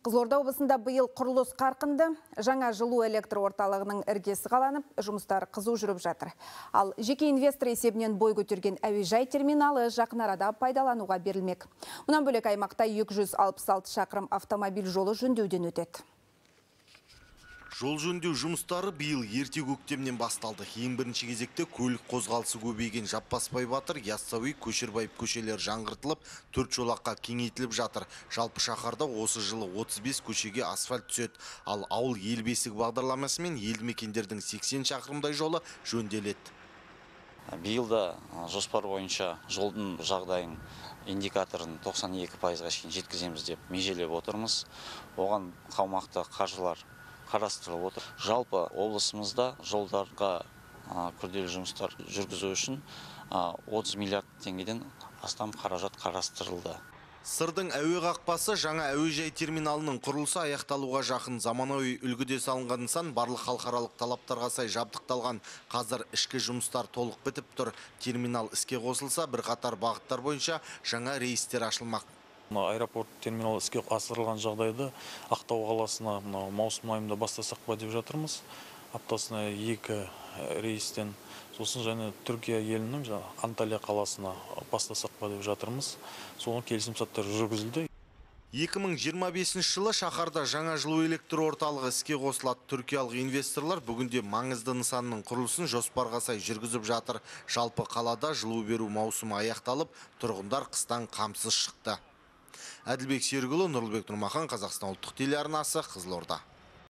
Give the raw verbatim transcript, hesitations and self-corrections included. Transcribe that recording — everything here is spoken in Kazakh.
Қызылорда облысында биыл құрылыс қарқынды, жаңа жылу электр орталығының іргесі қаланып, жұмыстар қызу жүріп жатыр. Ал жеке инвестор есебінен бой көтерген әуежай терминалы жақын арада пайдалануға берілмек. Мұнан бөлек аймақта екі жүз алпыс алты шақырым автомобиль жолы жөндеуден өтеді. Жол жөндеу жұмыстары биыл ерте көктемнен басталды. Ең бірінші кезекте көлік қозғалысы көбейген Жаппасбай Батыр, Яссауи, Көшербаев көшелері жаңғыртылып, төрт жолаққа кеңейтіліп жатыр. Жалпы шаһарда осы жылы отыз бес көшеге асфальт түседі. Ал ауыл ел бесігі бағдарламасымен елді мекендердің сексен шақырымдай жолы жөнделеді. Биыл да жоспар бойынша жолдың жағдайын индикаторын тоқсан екі пайызға шейін жеткіземіз деп межелеп отырмыз. Оған қомақты қаржылар қарастырылып отыр. Жалпы облысымызда жолдарға күрделі жұмыстар жүргізу үшін отыз миллиард теңгеден астам қаражат қарастырылды. Сырдың әуе қақпасы жаңа әуежай терминалының құрылысы аяқталуға жақын. Заманауи үлгіде салынған нысан барлық халықаралық талаптарға сай жабдықталған. Қазір ішкі жұмыстар толық бітіп тұр. Терминал іске қосылса, бірқатар бағыттар бойынша жаңа рейстер ашылмақ. Аэропорт терминал іске асырылған жағдайда Ақтау қаласына маусым айында бастасақ па деп жатырмыз. Аптасына екі рейстен, сосын және Түркия елінің Анталия қаласына бастасақ па деп жатырмыз. Соның келісімшарттар жүргізілді. екі мың жиырма бесінші жылы шаһарда жаңа жылу электр орталығы іске қосылады. Түркиялық инвесторлар бүгінде маңызды нысанның құрылысын жоспарға сай жүргізіп жатыр. Жалпы қалада жылу беру маусымы аяқталып, тұрғындар қыстан қамсыз шықты. Әділбек Серікұлы, Нұрлыбек Нұрмахан, Қазақстан ұлттық телеарнасы, Қызылорда.